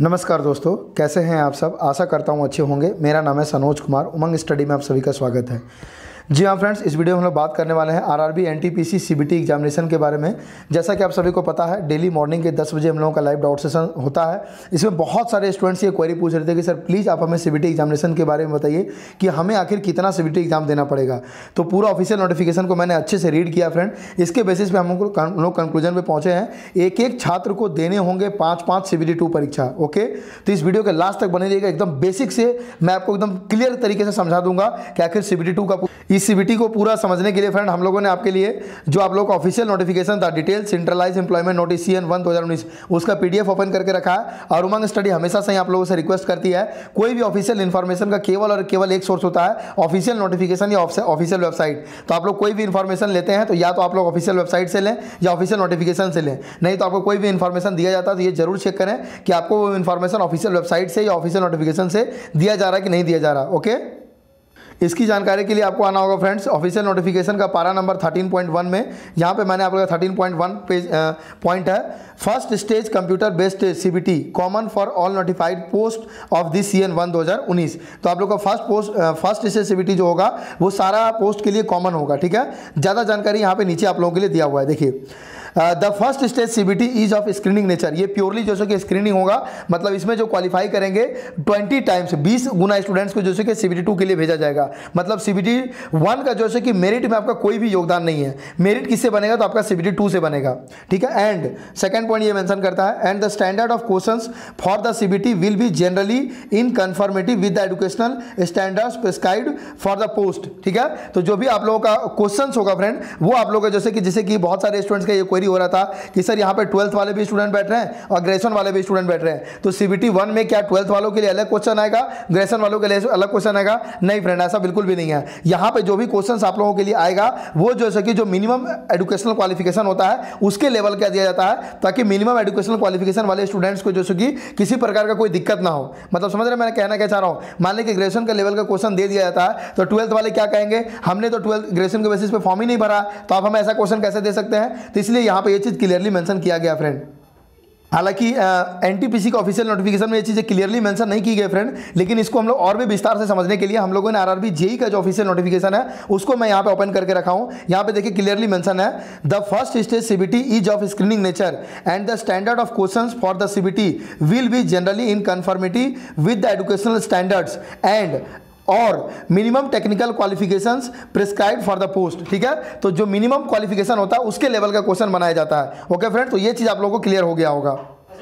नमस्कार दोस्तों, कैसे हैं आप सब। आशा करता हूं अच्छे होंगे। मेरा नाम है सनोज कुमार। उमंग स्टडी में आप सभी का स्वागत है। जी हाँ फ्रेंड्स, इस वीडियो में हम लोग बात करने वाले हैं आरआरबी एनटीपीसी सीबीटी एग्जामिनेशन के बारे में। जैसा कि आप सभी को पता है, डेली मॉर्निंग के 10 बजे हम लोगों का लाइव डाउट सेशन होता है। इसमें बहुत सारे स्टूडेंट्स ये क्वेरी पूछ रहे थे कि सर प्लीज़ आप हमें सीबीटी एग्जामिनेशन के बारे में बताइए कि हमें आखिर कितना सीबीटी एग्जाम देना पड़ेगा। तो पूरा ऑफिशियल नोटिफिकेशन को मैंने अच्छे से रीड किया फ्रेंड। इसके बेसिस पे हम लोग कंक्लूजन पे पहुंचे हैं। एक एक छात्र को देने होंगे 5-5 सीबीटी 2 परीक्षा। ओके, तो इस वीडियो के लास्ट तक बने रहिएगा। एकदम बेसिक से मैं आपको एकदम क्लियर तरीके से समझा दूंगा कि आखिर सीबीटी 2 का इस सीबीटी को पूरा समझने के लिए फ्रेंड हम लोगों ने आपके लिए जो आप लोग का ऑफिशियल नोटिफिकेशन था, detail centralized employment notice CN1 2019, उसका पीडीएफ ओपन करके रखा है। और उमंग स्टडी हमेशा से आप लोगों से रिक्वेस्ट करती है, कोई भी ऑफिशियल इन्फॉर्मेशन का केवल और केवल एक सोर्स होता है, ऑफिशियल नोटिफिकेशन या ऑफिशियल वेबसाइट। तो आप लोग कोई भी इन्फॉर्मेशन लेते हैं तो या तो आप लोग ऑफिशियल वेबसाइट से लें या ऑफिशियल नोटिफिकेशन से लें। नहीं तो आपको कोई भी इन्फॉर्मेशन दिया जाता है तो ये जरूर चेक करें कि आपको वो इन्फॉर्मेशन ऑफिशियल वेबसाइट से या ऑफिशियल नोटिफिकेशन से दिया जा रहा है कि नहीं दिया जा रहा। ओके, इसकी जानकारी के लिए आपको आना होगा फ्रेंड्स ऑफिशियल नोटिफिकेशन का पारा नंबर 13.1 में। यहाँ पे मैंने आप लोगों का 13.1 पेज पॉइंट है, first stage computer based CBT common for all notified post of this CN1 2019। तो आप लोग का फर्स्ट स्टेज सीबीटी जो होगा वो सारा पोस्ट के लिए कॉमन होगा। ठीक है, ज़्यादा जानकारी यहाँ पे नीचे आप लोगों के लिए दिया हुआ है। देखिए, the first stage CBT is of screening nature. ये प्योरली जैसे कि स्क्रीनिंग होगा, मतलब इसमें जो क्वालिफाई करेंगे 20 टाइम्स 20 गुना स्टूडेंट्स को जैसे कि सीबीटी 2 के लिए भेजा जाएगा। मतलब सीबीटी 1 का जैसे कि मेरिट में आपका कोई भी योगदान नहीं है। मेरिट किससे बनेगा तो आपका सीबीटी 2 से बनेगा। ठीक है, एंड सेकंड पॉइंट ये मेंशन करता है, and the standard of questions for the CBT will be generally in conformity with the educational standards prescribed for the post. ठीक है, तो जो भी आप लोगों का क्वेश्चंस होगा फ्रेंड, वो आप लोगों का जैसे कि बहुत सारे स्टूडेंट्स का ये हो रहा था कि सर यहाँ पे 12th वाले भी स्टूडेंट बैठ रहे हैं और ग्रेजुएशन वाले भी स्टूडेंट बैठ रहे हैं, तो सीबीटी 1 में क्या 12th वालों के लिए अलग क्वेश्चन आएगा, ग्रेजुएशन वालों के लिए अलग क्वेश्चन आएगा? नहीं फ्रेंड, ऐसा बिल्कुल भी नहीं है। यहाँ पे जो भी क्वेश्चन आप लोगों के लिए आएगा वो जैसे कि जो मिनिमम एजुकेशनल क्वालिफिकेशन होता है उसके लेवल का दिया जाता है, ताकि मिनिमम एजुकेशनल क्वालिफिकेशन वाले स्टूडेंट्स को जैसे कि किसी प्रकार का कोई दिक्कत ना हो। मतलब समझ रहे हैं मैं कहना क्या चाह रहा हूँ। मान लें कि ग्रेजुएशन के लेवल का क्वेश्चन दे दिया जाता है तो 12th वाले क्या कहेंगे, हमने तो 12th ग्रेजुएशन के बेसिस पे फॉर्म ही नहीं भरा, तो आप हमें ऐसा क्वेश्चन कैसे दे सकते हैं। तो इसलिए यहाँ पे ये चीज़ क्लियरली मेंशन किया गया फ्रेंड। हालांकि एनटीपीसी का ऑफिशियल नोटिफिकेशन में ये चीज़ें क्लियरली मेंशन नहीं की गई फ्रेंड, लेकिन इसको हम लोग और भी विस्तार से समझने के लिए हम लोगों ने आरआरबी जेई का जो ऑफिशियल नोटिफिकेशन है उसको मैं यहाँ पे ओपन करके रखा हूँ। यहाँ पे देखिए क्लियरली मेंशन है, the first stage CBT is of screening nature and the standard of questions for the CBT will be generally in conformity with the educational standards and और minimum technical qualifications prescribed for the post. ठीक है, तो जो minimum qualification होता है उसके level का question बनाया जाता है। ओके फ्रेंड, तो ये चीज़ आप लोगों को क्लियर हो गया होगा।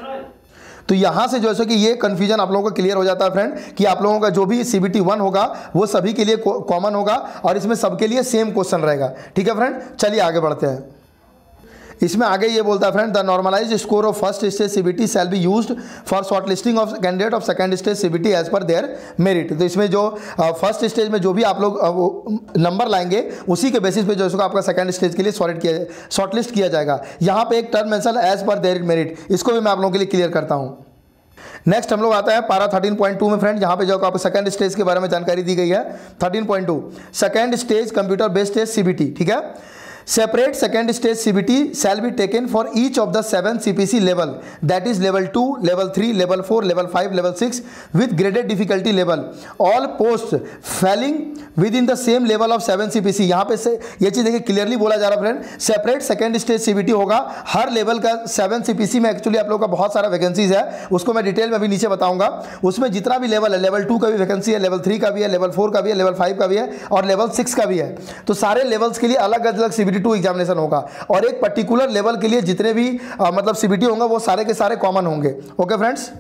तो यहाँ से जैसे कि ये कन्फ्यूजन आप लोगों को क्लियर हो जाता है फ्रेंड कि आप लोगों का जो भी सीबीटी 1 होगा वो सभी के लिए कॉमन होगा और इसमें सबके लिए सेम क्वेश्चन रहेगा। ठीक है फ्रेंड, चलिए आगे बढ़ते हैं। इसमें आगे ये बोलता है friend, the normalized score of first stage CBT shall be used for shortlisting of candidate of second stage CBT as per their merit. तो इसमें जो फर्स्ट स्टेज में जो भी आप लोग नंबर लाएंगे उसी के बेसिस पे जो है आपका सेकंड स्टेज के लिए शॉर्टलिस्ट किया जाएगा। यहाँ पे एक term mention as per their merit, इसको भी मैं आप लोगों के लिए क्लियर करता हूँ। नेक्स्ट हम लोग आता है पारा 13.2 में फ्रेंड, जहाँ पे जो आपको सेकंड स्टेज के बारे में जानकारी दी गई है। 13.2 second stage computer based stage CBT. ठीक है, separate second stage CBT shall be taken for each of the 7 CPC level, that is level 2, level 3, level 4, level 5, level 6 with graded difficulty level. All posts falling within the same level of 7 CPC। यहाँ पे से ये चीज़ देखिए clearly बोला जा रहा है friend, separate second stage CBT होगा हर लेवल का। 7 CPC में एक्चुअली आप लोगों का बहुत सारा वैकेंसीज है, उसको मैं डिटेल में अभी नीचे बताऊंगा। उसमें जितना भी लेवल है, लेवल 2 का भी वैकेंसी है, लेवल 3 का भी है, लेवल 4 का भी है, लेवल 5 का भी है और लेवल 6 का भी है। तो सारे लेवल्स के लिए अलग अलग सीबीटी 2 एग्जामिनेशन होगा और एक पर्टिकुलर लेवल के लिए जितने भी मतलब सीबीटी होंगे वो सारे के सारे कॉमन होंगे। ओके फ्रेंड्स,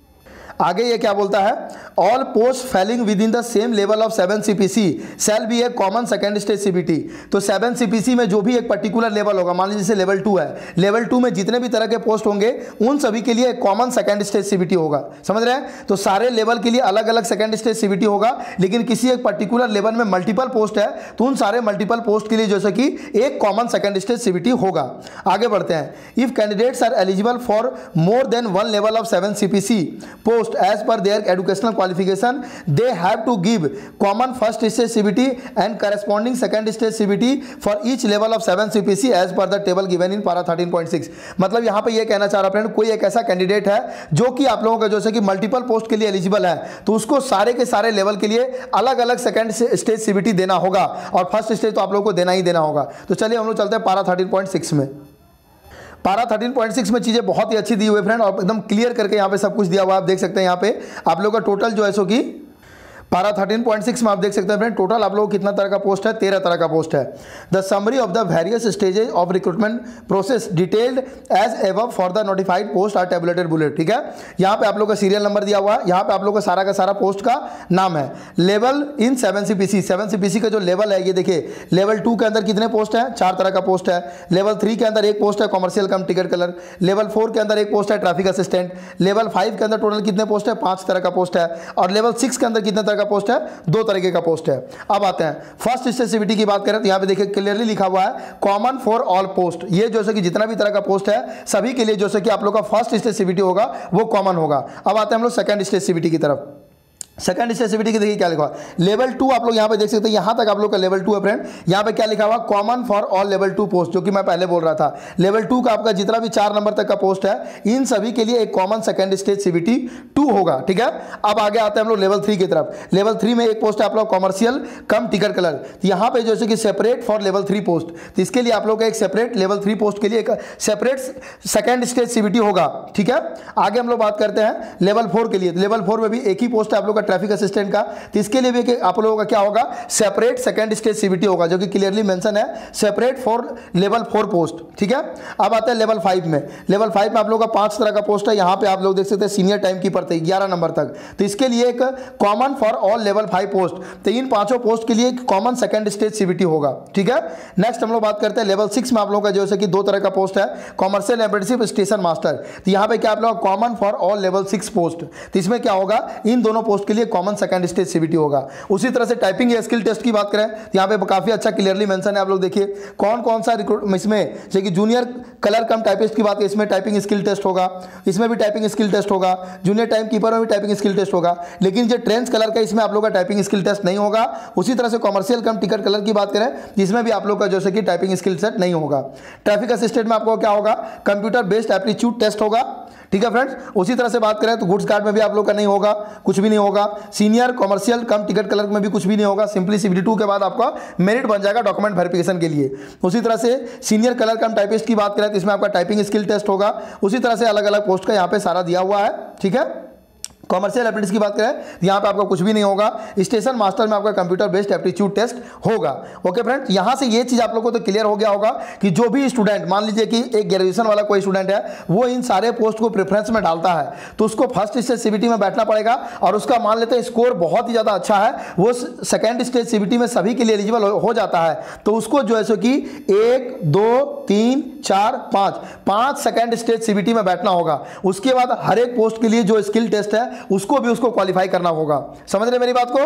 आगे ये क्या बोलता है, all post failing with in the same level of 7 CPC shall be a common second stage CBT. तो 7 CPC में जो भी एक पर्टिकुलर लेवल होगा, मान लीजिए जैसे लेवल 2 है, लेवल 2 में जितने भी तरह के पोस्ट होंगे उन सभी के लिए एक कॉमन सेकंड स्टेज सीबीटी होगा। समझ रहे हैं, तो सारे लेवल के लिए अलग अलग सेकंड स्टेज सीबीटी होगा, लेकिन किसी एक पर्टिकुलर लेवल में मल्टीपल पोस्ट है तो उन सारे मल्टीपल पोस्ट के लिए जैसे कि एक कॉमन सेकंड स्टेज सीबीटी होगा। आगे बढ़ते हैं, if candidates are eligible for more than 1 level of 7 CPC post post as per their educational qualification, they have to give common first stage CBT and corresponding second stage CBT for each level of 7 CPC as per the table given in para 13.6। मतलब यहाँ पे ये कहना चाह रहा friend, कोई एक ऐसा कैंडिडेट है जो कि आप लोगों का जैसे कि मल्टीपल पोस्ट के लिए एलिजिबल है, तो उसको सारे के सारे लेवल के लिए अलग अलग सेकंड स्टेज CBT देना होगा और फर्स्ट स्टेज तो आप लोगों को देना ही देना होगा। तो चलिए हम लोग चलते हैं पारा 13.6 में। पारा 13.6 में चीज़ें बहुत ही अच्छी दी हुई है फ्रेंड और एकदम क्लियर करके यहाँ पे सब कुछ दिया हुआ है। आप देख सकते हैं यहाँ पे आप लोगों का टोटल जो है सो कि पारा 13.6 में आप देख सकते हैं फ्रेंड टोटल आप लोगों को कितना तरह का पोस्ट है, 13 तरह का पोस्ट है। The summary of the various stages of recruitment process detailed as above for the notified post are tabulated bullet. ठीक है, यहाँ पे आप लोग का सीरियल नंबर दिया हुआ है, यहाँ पे आप लोग का सारा पोस्ट का नाम है। लेवल इन 7 CPC, 7 CPC का जो लेवल है ये देखिए, लेवल 2 के अंदर कितने पोस्ट हैं, 4 तरह का पोस्ट है। लेवल 3 के अंदर एक पोस्ट है commercial cum ticket colour. Level 4 के अंदर एक पोस्ट है ट्रैफिक असिस्टेंट। लेवल 5 के अंदर टोटल कितने पोस्ट है, 5 तरह का पोस्ट है। और लेवल 6 के अंदर कितने तरह का पोस्ट है, 2 तरीके का पोस्ट है। अब आते हैं फर्स्ट स्टेज CBT की बात करें तो यहाँ पे देखिए क्लियरली लिखा हुआ है कॉमन फॉर ऑल पोस्ट। ये जैसे कि जितना भी तरह का पोस्ट है सभी के लिए जैसे कि आप लोग का फर्स्ट स्टेज CBT होगा वो कॉमन होगा। अब आते हैं हम लोग सेकंड स्टेज CBT की तरफ। सेकंड स्टेज CBT की देखिए क्या लिखा हुआ है, लेवल 2 आप लोग यहाँ पे देख सकते हैं, यहाँ तक आप लोग का लेवल 2 है फ्रेंड। यहाँ पे क्या लिखा हुआ, common for all level 2 post, जो कि मैं पहले बोल रहा था। लेवल 2 का आपका जितना भी 4 नंबर तक का पोस्ट है इन सभी के लिए एक कॉमन सेकंड स्टेज CBT 2 होगा। ठीक है, अब आगे आते हैं हम लोग लेवल 3 की तरफ। लेवल 3 में एक पोस्ट है आप लोग कॉमर्शियल कम टिकट कलर। यहाँ पे जैसे कि सेपरेट फॉर लेवल 3 पोस्ट, तो इसके लिए आप लोग का एक सेपरेट लेवल 3 पोस्ट के लिए एक सेपरेट सेकंड स्टेज CBT होगा। ठीक है, आगे हम लोग बात करते हैं लेवल 4 के लिए। लेवल 4 में भी एक ही पोस्ट है आप लोग का ट्रैफिक असिस्टेंट का, तो इसके लिए भी आप लोगों का क्या होगा, सेपरेट सेकंड स्टेज CBT होगा, जो कि क्लियरली मेंशन है सेपरेट फॉर लेवल 4 पोस्ट। ठीक है, अब आते हैं लेवल 5 में। लेवल 5 में आप लोगों का 5 तरह का पोस्ट है। यहाँ पे आप लोग देख सकते हैं सीनियर टाइम कीपर थे 11 नंबर तक, तो इसके लिए एक common for all level 5 post, तो इन 5 पोस्ट के लिए एक कॉमन सेकंड स्टेज CBT होगा। ठीक है, नेक्स्ट हम लोग बात करते हैं लेवल 6 में आप लोगों का जैसे कि 2 तरह का पोस्ट है कॉमर्शियल अप्रेंटिसशिप स्टेशन मास्टर, तो यहाँ पे क्या आप लोग common for all level 6 post, तो इसमें क्या होगा, इन दोनों पोस्ट के लिए कॉमन सेकंड स्टेज CBT होगा। उसी तरह से टाइपिंग या स्किल टेस्ट की बात करें तो यहाँ पे काफी अच्छा क्लियरली मेंशन है। आप लोग देखिए कौन कौन सा रिक्रूट इसमें, जैसे कि जूनियर कलर कम टाइपिस्ट की बात करें, इसमें टाइपिंग स्किल टेस्ट होगा, इसमें भी टाइपिंग स्किल टेस्ट होगा। जूनियर टाइम कीपर में भी टाइपिंग स्किल टेस्ट होगा, लेकिन जो ट्रेंड्स कलर का इसमें आप लोग का टाइपिंग स्किल टेस्ट नहीं होगा। उसी तरह से कॉमर्शियल कम टिकट कलर की बात करें जिसमें भी आप लोग का जैसे कि टाइपिंग स्किल सेट नहीं होगा। ट्रैफिक असिस्टेंट में आपको क्या होगा, कंप्यूटर बेस्ड एप्टीट्यूड टेस्ट होगा। ठीक है फ्रेंड्स, उसी तरह से बात करें तो गुड्स कार्ड में भी आप लोग का नहीं होगा, कुछ भी नहीं होगा। Senior commercial cum ticket clerk में भी कुछ भी नहीं होगा, सिंपली CBT 2 के बाद आपका मेरिट बन जाएगा डॉक्यूमेंट वेरिफिकेशन के लिए। उसी तरह से सीनियर कलर कम टाइपिस्ट की बात करें तो इसमें आपका टाइपिंग स्किल टेस्ट होगा। उसी तरह से अलग अलग पोस्ट का यहाँ पे सारा दिया हुआ है। ठीक है, कॉमर्शियल एप्टीट्यूड की बात करें तो यहाँ पे आपका कुछ भी नहीं होगा। स्टेशन मास्टर में आपका कंप्यूटर बेस्ड एप्टीट्यूड टेस्ट होगा। ओके फ्रेंड्स, यहाँ से ये चीज़ आप लोगों को तो क्लियर हो गया होगा कि जो भी स्टूडेंट, मान लीजिए कि एक ग्रेजुएशन वाला कोई स्टूडेंट है, वो इन सारे पोस्ट को प्रेफरेंस में डालता है तो उसको फर्स्ट स्टेज CBT में बैठना पड़ेगा, और उसका मान लेते हैं स्कोर बहुत ही ज़्यादा अच्छा है, वो सेकेंड स्टेज CBT में सभी के लिए एलिजिबल हो जाता है, तो उसको जो है सो कि 1 2 3 4 5 सेकेंड स्टेज CBT में बैठना होगा। उसके बाद हर एक पोस्ट के लिए जो स्किल टेस्ट है उसको भी उसको क्वालिफाई करना होगा। समझ रहे मेरी बात को।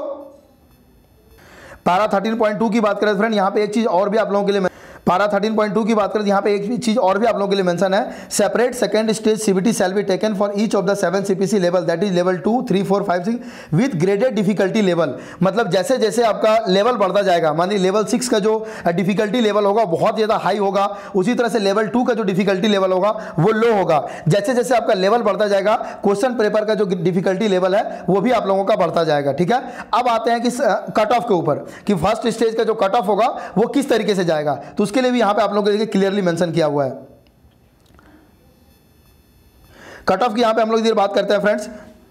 पारा 13.2 की बात करें फ्रेंड, यहां पे एक चीज और भी आप लोगों के लिए, पारा 13.2 की बात करें तो यहाँ पे एक चीज और भी आप लोगों के लिए मेंशन है, separate second stage CBT shall be taken for each of the 7 CPC level, that is level 2 3 4 5 6 with graded difficulty level. मतलब जैसे जैसे आपका लेवल बढ़ता जाएगा, मान लीजिए लेवल 6 का जो डिफिकल्टी लेवल होगा बहुत ज़्यादा हाई होगा, उसी तरह से लेवल 2 का जो डिफिकल्टी लेवल होगा वो लो होगा। जैसे जैसे आपका लेवल बढ़ता जाएगा क्वेश्चन पेपर का जो डिफिकल्टी लेवल है वो भी आप लोगों का बढ़ता जाएगा। ठीक है, अब आते हैं कि कट ऑफ के ऊपर कि फर्स्ट स्टेज का जो कट ऑफ होगा वो किस तरीके से जाएगा, तो उसके लिए भी यहाँ पे आप लोगों के क्लियरली मेंशन किया हुआ है। कट ऑफ की यहां पे हम लोग इधर बात करते हैं फ्रेंड्स।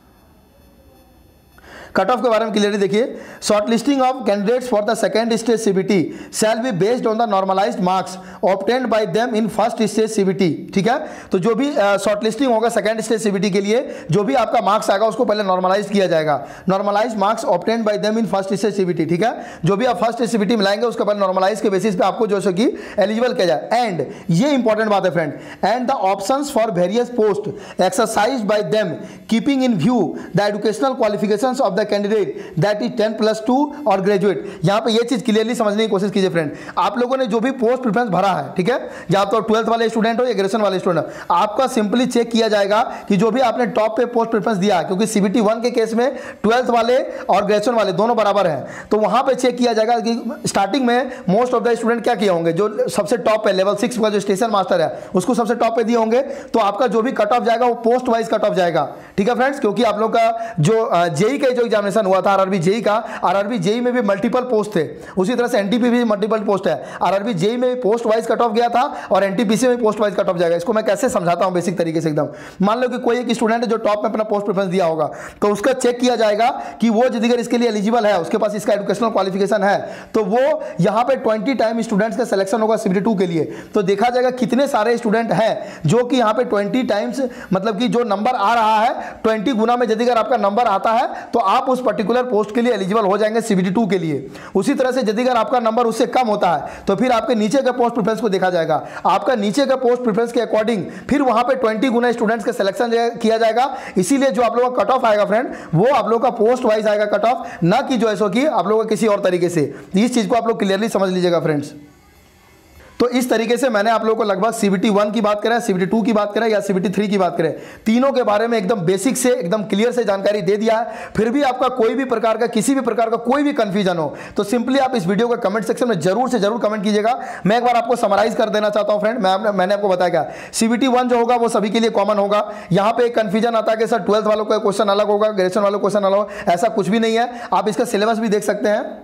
कट ऑफ के बारे में क्लियरली देखिए, short listing of candidates for the second stage CBT shall be based on the normalised marks obtained by them in first stage CBT। ठीक है, तो जो भी शॉर्ट लिस्टिंग होगा सेकंड स्टेज CBT के लिए, जो भी आपका मार्क्स आएगा उसको पहले नॉर्मलाइज किया जाएगा। Normalise marks obtained by them in first stage CBT। ठीक है, जो भी आप फर्स्ट स्टेज CBT मिलाएंगे उसका पहले नॉर्मलाइज के बेसिस पे आपको जो है कि एलिजिबल किया जाए। एंड ये इंपॉर्टेंट बात है friend, and the options for various post exercised by them keeping in view the educational qualifications of the the candidate that is 10+2 और ग्रेजुएट। यहाँ पे ये चीज क्लियरली समझने की कोशिश कीजिए फ्रेंड। आप लोगों ने जो भी पोस्ट प्रेफरेंस भरा है, ठीक है, या तो 12th वाले स्टूडेंट हो या ग्रेजुएशन वाले स्टूडेंट, आपका सिंपली चेक किया जाएगा कि जो भी आपने टॉप पे पोस्ट प्रेफरेंस दिया, क्योंकि CBT 1 के केस में 12th वाले और ग्रेजुएशन वाले दोनों बराबर हैं, तो वहां पे चेक किया जाएगा कि स्टार्टिंग में मोस्ट ऑफ द स्टूडेंट क्या किए होंगे, जो सबसे टॉप पे लेवल 6 का जो स्टेशन मास्टर है उसको सबसे टॉप पे दिए होंगे, तो आपका जो भी कट ऑफ जाएगा वो पोस्ट वाइज कट ऑफ जाएगा। ठीक है फ्रेंड्स, क्योंकि आप लोग का जो जेई का जो एग्जामिनेशन हुआ था आरआरबी जेई का, आरआरबी जेई में भी मल्टीपल पोस्ट थे, उसी तरह से एनटीपी भी मल्टीपल पोस्ट है। आरआरबी जेई में पोस्ट वाइज कट ऑफ गया था और एनटीपीसी में पोस्ट वाइज कट ऑफ जाएगा। इसको मैं कैसे समझाता हूं बेसिक तरीके से एकदम। मान लो कि कोई एक स्टूडेंट है जो टॉप में अपना पोस्ट प्रेफरेंस दिया होगा, तो उसका चेक किया जाएगा कि वो यदि अगर इसके लिए एलिजिबल है, उसके पास इसका एजुकेशनल क्वालिफिकेशन है, तो वो यहाँ पे 20 टाइम स्टूडेंट्स का सिलेक्शन होगा CBT 2 के लिए। तो देखा जाएगा कितने सारे स्टूडेंट हैं जो कि यहाँ पे 20 टाइम्स, मतलब कि जो नंबर आ रहा है 20 गुना में यदि अगर आपका नंबर आता है तो आप उस पर्टिकुलर पोस्ट के लिए एलिजिबल हो जाएंगे CBT 2 के लिए। उसी तरह से यदि अगर आपका नंबर उससे कम होता है तो फिर आपके नीचे का पोस्ट प्रेफरेंस को देखा जाएगा, आपका नीचे का पोस्ट प्रेफरेंस के अकॉर्डिंग फिर वहां पे 20 गुना स्टूडेंट्स का सिलेक्शन किया जाएगा। इसीलिए जो आप लोगों का कट ऑफ आएगा फ्रेंड, वो आप लोगों का पोस्ट वाइज आएगा कट ऑफ, ना कि जो ऐसा कि आप लोगों का किसी और तरीके से। इस चीज को आप लोग क्लियरली समझ लीजिएगा फ्रेंड्स। तो इस तरीके से मैंने आप लोगों को लगभग CBT 1 की बात करें, CBT 2 की बात करें या CBT 3 की बात करें, तीनों के बारे में एकदम बेसिक से एकदम क्लियर से जानकारी दे दिया है। फिर भी आपका कोई भी प्रकार का, किसी भी प्रकार का कोई भी कंफ्यूजन हो तो सिंपली आप इस वीडियो का कमेंट सेक्शन में जरूर से जरूर कमेंट कीजिएगा। मैं एक बार आपको समराइज कर देना चाहता हूं फ्रेंड। मैंने आपको बताया क्या, CBT 1 जो होगा वो सभी के लिए कॉमन होगा। यहाँ पे एक कंफ्यूजन आता है कि सर 12th वालों का क्वेश्चन अलग होगा, ग्रेजुएशन वालों का क्वेश्चन अलग होगा, ऐसा कुछ भी नहीं है। आप इसका सिलेबस भी देख सकते हैं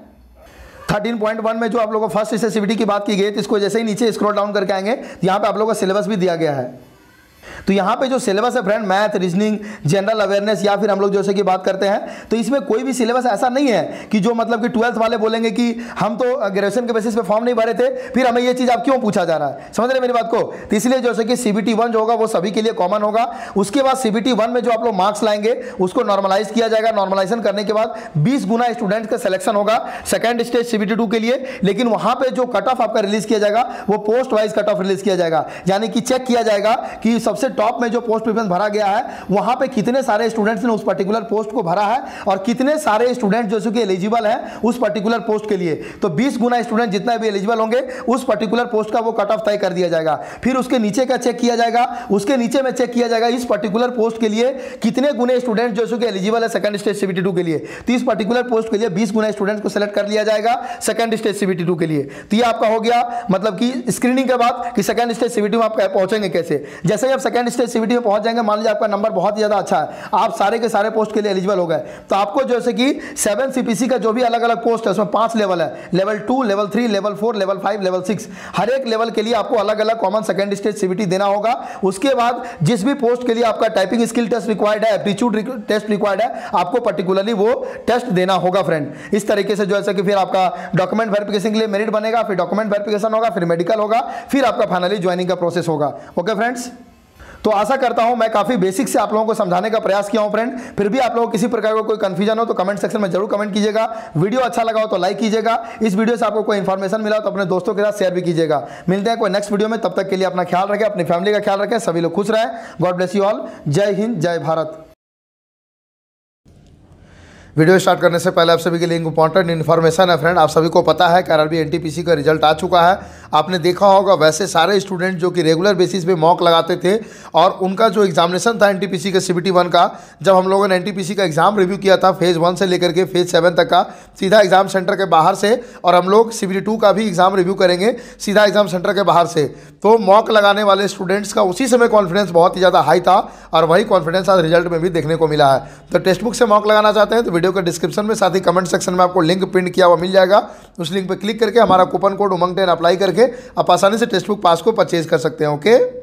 13.1 में जो आप लोगों को फर्स्ट से CBT की बात की गई, तो इसको जैसे ही नीचे स्क्रॉल डाउन करके आएंगे, यहाँ पे आप लोगों का सिलेबस भी दिया गया है। तो यहाँ पे जो सिलेबस है friend, math, reasoning, general awareness या फिर हम लोग जैसे कि बात करते हैं, तो इसमें कोई भी सिलेबस ऐसा नहीं है कि जो मतलब कि 12th वाले बोलेंगे कि हम तो ग्रेजुएशन के बेसिस पे फॉर्म नहीं भरे थे, फिर हमें ये चीज़ आप क्यों पूछा जा रहा है। समझ रहे मेरी बात को। तो इसलिए जैसे कि CBT 1 जो होगा वो सभी के लिए कॉमन होगा। उसके बाद CBT 1 में जो आप लोग मार्क्स लाएंगे उसको नॉर्मलाइज किया जाएगा। नॉर्मलाइजेशन करने के बाद 20 गुना स्टूडेंट्स का सिलेक्शन होगा सेकंड स्टेज CBT 2 के लिए। लेकिन वहां पे जो कट ऑफ आपका रिलीज किया जाएगा वो post wise cut off release किया जाएगा, यानी कि चेक किया जाएगा कि सबसे टॉप में जो पोस्ट प्रेफरेंस भरा गया है वहां पे कितने सारे स्टूडेंट्स ने उस पर्टिकुलर पोस्ट को भरा है और कितने सारे स्टूडेंट जो कि एलिजिबल है उस पर्टिकुलर पोस्ट के लिए। तो 20 गुना स्टूडेंट जितना भी एलिजिबल होंगे उस पर्टिकुलर पोस्ट का वो कट ऑफ तय कर दिया जाएगा। फिर उसके नीचे का चेक किया जाएगा, उसके नीचे में चेक किया जाएगा इस पर्टिकुलर पोस्ट के लिए कितने गुने स्टूडेंट जो कि एलिजिबल है सेकंड स्टेज CBT 2 के लिए। तो इस पर्टिकुलर पोस्ट के लिए 20 गुना स्टूडेंट को सिलेक्ट कर लिया जाएगा सेकंड स्टेज CBT 2 के लिए। तो ये आपका हो गया मतलब कि स्क्रीनिंग के बाद कि सेकंड स्टेज CBT में आप पहुंचेंगे कैसे। जैसे ही आप सेकंड स्टेज CBT में पहुंच जाएंगे, मान लीजिए आपका नंबर बहुत ज्यादा अच्छा है, आप सारे के सारे पोस्ट के लिए एलिजिबल हो गए, तो आपको जैसे कि 7 CPC का जो भी अलग अलग पोस्ट है उसमें 5 लेवल है, level 2, level 3, level 4, level 5, level 6, हर एक लेवल के लिए आपको अलग अलग कॉमन सेकंड स्टेज CBT देना होगा। उसके बाद जिस भी पोस्ट के लिए आपका टाइपिंग स्किल टेस्ट रिक्वायर्ड है, एप्टीट्यूड टेस्ट रिक्वायर्ड है, आपको पर्टिकुलरली वो टेस्ट देना होगा फ्रेंड। इस तरीके से जैसे कि फिर आपका डॉक्यूमेंट वेरिफिकेशन के लिए मेरिट बनेगा, फिर डॉक्यूमेंट वेरिफिकेशन होगा, फिर मेडिकल होगा, फिर आपका फाइनली ज्वाइनिंग का प्रोसेस होगा। ओके फ्रेंड्स, तो आशा करता हूं मैं काफी बेसिक से आप लोगों को समझाने का प्रयास किया हूं फ्रेंड। फिर भी आप लोगों को किसी प्रकार का कोई कंफ्यूजन हो तो कमेंट सेक्शन में जरूर कमेंट कीजिएगा। वीडियो अच्छा लगा हो तो लाइक कीजिएगा। इस वीडियो से आपको कोई इन्फॉर्मेशन मिला तो अपने दोस्तों के साथ शेयर भी कीजिएगा। मिलते हैं कोई नेक्स्ट वीडियो में, तब तक के लिए अपना ख्याल रखें, अपनी फैमिली का ख्याल रखें, सभी लोग खुश रहें। God bless you all. जय हिंद, जय भारत। वीडियो स्टार्ट करने से पहले आप सभी के लिए इंपॉर्टेंट इन्फॉर्मेशन है फ्रेंड। आप सभी को पता है कि आरआरबी एनटीपीसी का रिजल्ट आ चुका है। आपने देखा होगा वैसे सारे स्टूडेंट जो कि रेगुलर बेसिस पे मॉक लगाते थे और उनका जो एग्जामिनेशन था एनटीपीसी का CBT 1 का, जब हम लोगों ने एनटीपीसी का एग्जाम रिव्यू किया था फेज़ 1 से लेकर के फेज़ 7 तक का, सीधा एग्जाम सेंटर के बाहर से, और हम लोग CBT 2 का भी एग्जाम रिव्यू करेंगे सीधा एग्जाम सेंटर के बाहर से। तो मॉक लगाने वाले स्टूडेंट्स का उसी समय कॉन्फिडेंस बहुत ही ज़्यादा हाई था और वही कॉन्फिडेंस आज रिजल्ट में भी देखने को मिला है। तो टेक्स्ट बुक से मॉक लगाना चाहते हैं तो वीडियो के डिस्क्रिप्शन में, साथ ही कमेंट सेक्शन में आपको लिंक प्रिंट किया हुआ मिल जाएगा। उस लिंक पर क्लिक करके हमारा कूपन कोड उमंग 10 अप्लाई करके आप आसानी से टेक्स्ट बुक पास को परचेज कर सकते हैं। ओके।